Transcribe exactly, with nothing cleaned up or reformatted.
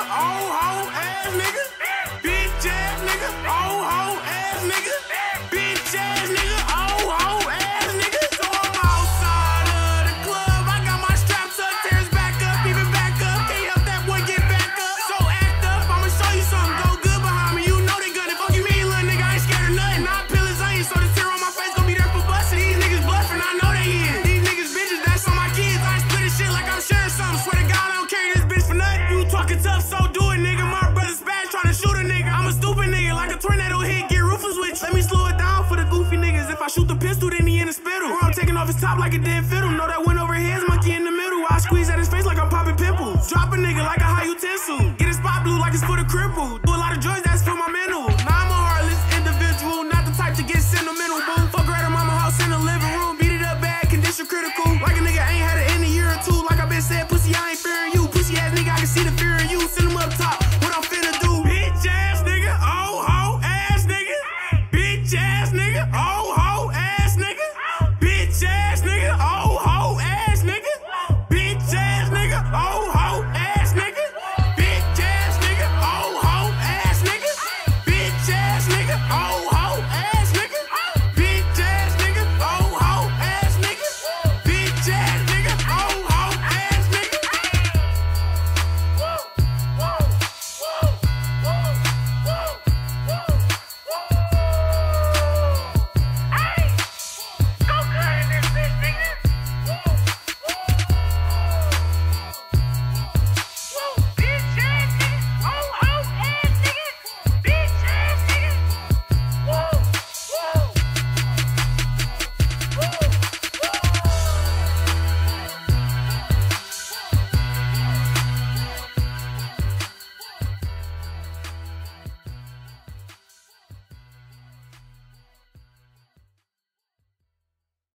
old hoe ass nigga, bitch ass nigga, old hoe ass nigga, bitch ass nigga, old hoe ass nigga. So I'm outside of the club, I got my straps up, tears back up, even back up, can't help that boy get back up. So act up, I'ma show you something, go good behind me, you know they gunning. Fuck you mean, little nigga, I ain't scared of nothing. I peel his onions, so the tear on my face gon' be there for bustin'. These niggas bluffing, I know they is. These niggas bitches, that's on my kids, I ain't split shit like I'm sharing something. Swear to God, I don't carry this bitch for nothing. You talking tough, so do it, nigga. My brother's bad, tryna shoot a nigga. I'm a stupid nigga, like a tornado hit, get ruthless with you. Let me slow it down for the goofy niggas. If I shoot the pistol, then he in the spittle. Or I'm taking off his top like a dead fiddle. Know that went over his monkey in the middle. I squeeze at his face like I'm popping pimples. Drop a nigga like a high utensil. Get his spot blue like it's for the cripple. Do a lot of drugs, that's for my mental.